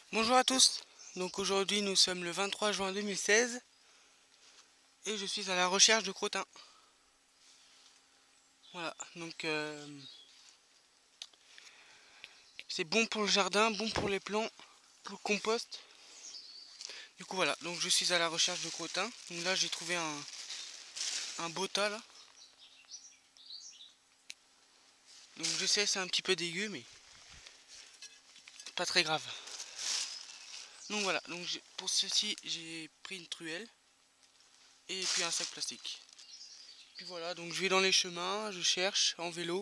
Bonjour à tous, donc aujourd'hui nous sommes le 23 juin 2016 et je suis à la recherche de crottins. Voilà, donc c'est bon pour le jardin, bon pour les plants, pour le compost. Du coup voilà, donc je suis à la recherche de crottins. Donc là j'ai trouvé un beau tas là. Donc je sais c'est un petit peu dégueu mais pas très grave. Donc voilà, donc pour ceci j'ai pris une truelle et puis un sac plastique. Puis voilà, donc je vais dans les chemins, je cherche en vélo.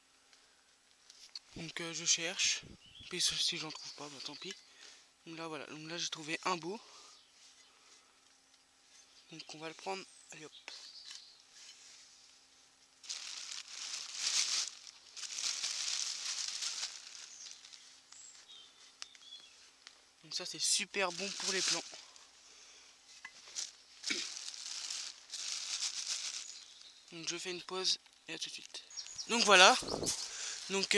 Donc je cherche. Puis si j'en trouve pas, bah tant pis. Donc là voilà, donc là j'ai trouvé un beau. Donc on va le prendre. Allez hop. Donc ça c'est super bon pour les plants. Donc je fais une pause et à tout de suite. Donc voilà. Donc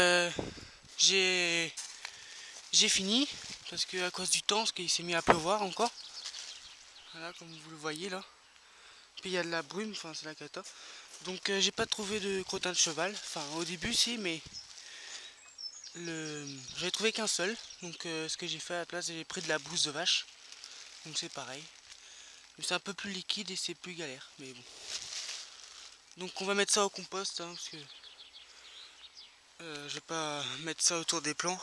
j'ai fini. Parce que à cause du temps, parce qu'il s'est mis à pleuvoir encore. Voilà comme vous le voyez là. Puis il y a de la brume, enfin c'est la cata. Donc j'ai pas trouvé de crottin de cheval. Enfin au début si mais j'avais trouvé qu'un seul. Donc ce que j'ai fait à la place, j'ai pris de la bouse de vache. Donc c'est pareil. Mais c'est un peu plus liquide et c'est plus galère. Mais bon. Donc on va mettre ça au compost hein, parce que je vais pas mettre ça autour des plants.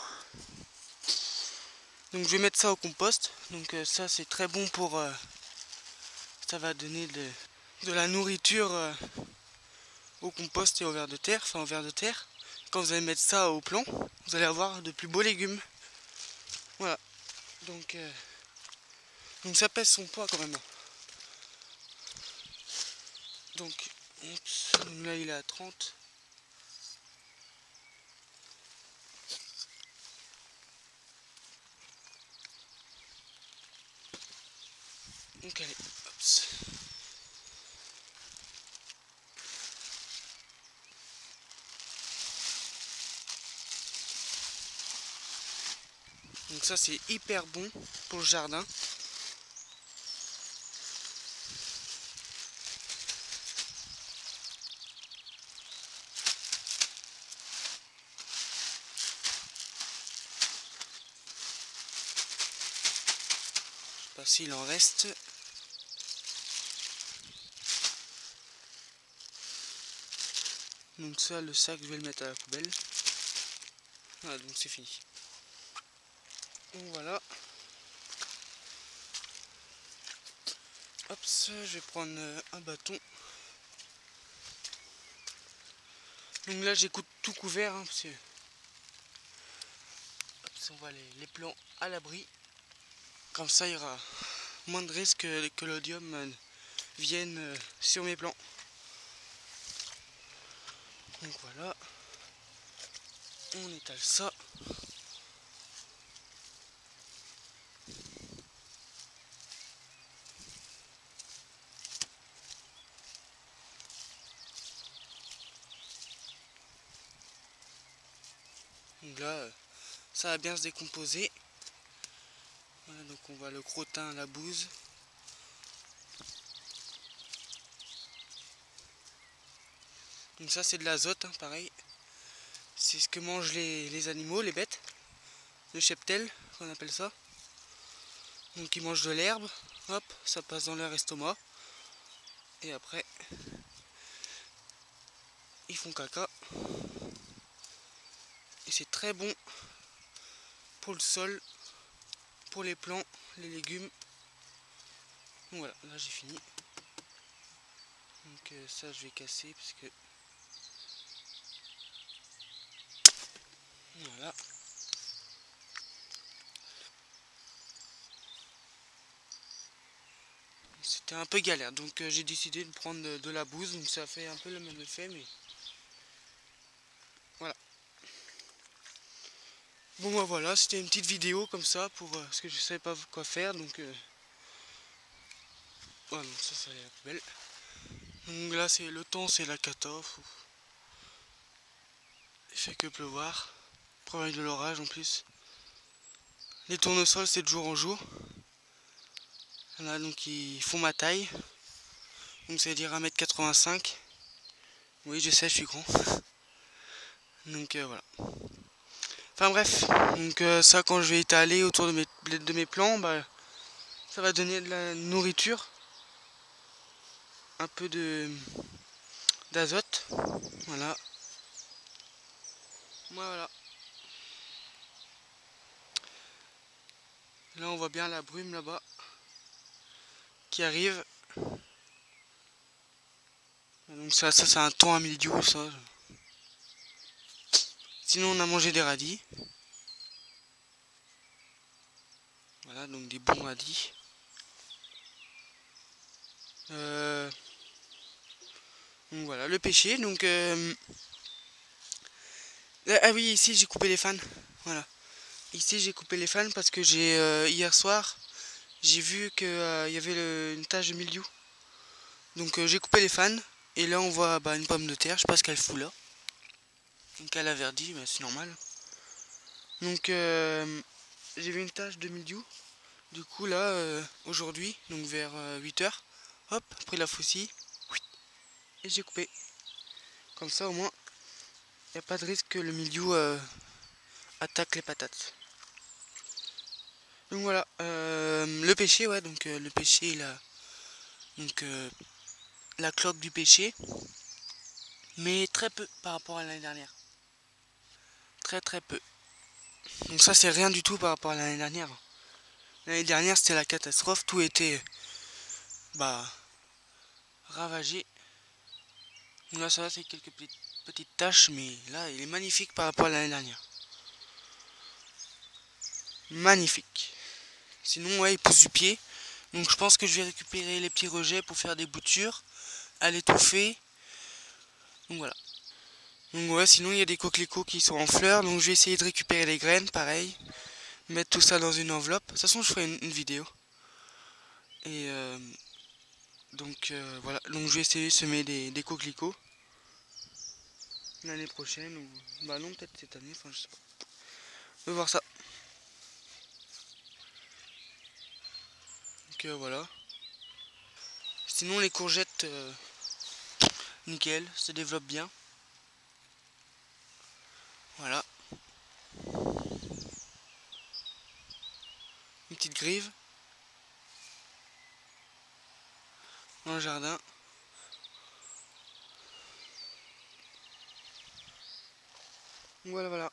Donc je vais mettre ça au compost. Donc ça c'est très bon pour ça va donner de la nourriture au compost et au ver de terre, enfin au ver de terre. Quand vous allez mettre ça au plant, vous allez avoir de plus beaux légumes. Voilà. Donc ça pèse son poids quand même. Donc, oups, là il est à 30. Donc allez, hop. Donc ça c'est hyper bon pour le jardin. Je sais pas s'il en reste. Donc ça le sac je vais le mettre à la poubelle. Voilà donc c'est fini. Donc voilà. Hop, je vais prendre un bâton. Donc là j'ai tout couvert hein, parce que hop, on va les plants à l'abri. Comme ça il y aura moins de risques que l'odium vienne sur mes plants. Donc voilà. On étale ça. Donc là ça va bien se décomposer. Voilà, donc on va le crottin à la bouse. Donc ça c'est de l'azote hein, pareil. C'est ce que mangent les animaux, les bêtes. Le cheptel qu'on appelle ça. Donc ils mangent de l'herbe, hop, ça passe dans leur estomac. Et après, ils font caca. Et c'est très bon pour le sol, pour les plants, les légumes. Donc voilà, là j'ai fini. Donc ça je vais casser parce que... Voilà. C'était un peu galère, donc j'ai décidé de prendre de la bouse, donc ça fait un peu le même effet, mais... Voilà. Bon bah voilà, c'était une petite vidéo comme ça, pour parce que je savais pas quoi faire, donc... Ouais, non, ça c'est la poubelle. Donc là c'est le temps, c'est la cata. Il fait que pleuvoir. Problème de l'orage en plus. Les tournesols c'est de jour en jour. Voilà, donc ils font ma taille. Donc ça veut dire 1,85 m. Oui, je sais, je suis grand. Donc voilà. Enfin bref, donc ça quand je vais étaler autour de mes plants, bah, ça va donner de la nourriture, un peu d'azote. Voilà. Voilà. Là on voit bien la brume là-bas qui arrive. Donc ça c'est un thon à mildiou ça. Sinon on a mangé des radis. Voilà, donc des bons radis. Donc voilà, le pêcher. Donc ah oui, ici j'ai coupé les fans. Voilà. Ici j'ai coupé les fans parce que j'ai hier soir j'ai vu que y avait une tache de mildiou. Donc j'ai coupé les fans et là on voit bah, une pomme de terre, je sais pas ce qu'elle fout là. Donc elle a verdi, mais c'est normal. Donc j'ai vu une tache de mildiou. Du coup là aujourd'hui, donc vers 8 h, hop, pris la faucille et j'ai coupé. Comme ça au moins il n'y a pas de risque que le mildiou attaque les patates. Donc voilà, le pêcher, ouais, donc le pêcher il a donc la cloque du pêcher, mais très peu par rapport à l'année dernière. Très peu. Donc ça c'est rien du tout par rapport à l'année dernière. L'année dernière c'était la catastrophe, tout était bah ravagé. Donc là ça va, c'est quelques petites taches, mais là il est magnifique par rapport à l'année dernière. Magnifique. Sinon ouais il pousse du pied. Donc je pense que je vais récupérer les petits rejets pour faire des boutures, à l'étouffer. Donc voilà. Donc ouais, sinon il y a des coquelicots qui sont en fleurs, donc je vais essayer de récupérer les graines, pareil. Mettre tout ça dans une enveloppe. De toute façon je ferai une vidéo. Et donc voilà, donc je vais essayer de semer des coquelicots. L'année prochaine, ou bah non peut-être cette année, enfin je sais pas. On va voir ça. Donc voilà. Sinon les courgettes, nickel, se développent bien. Voilà. Une petite grive dans le jardin. Voilà, voilà.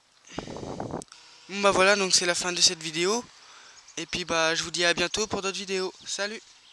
Bon bah voilà, donc c'est la fin de cette vidéo. Et puis bah je vous dis à bientôt pour d'autres vidéos. Salut!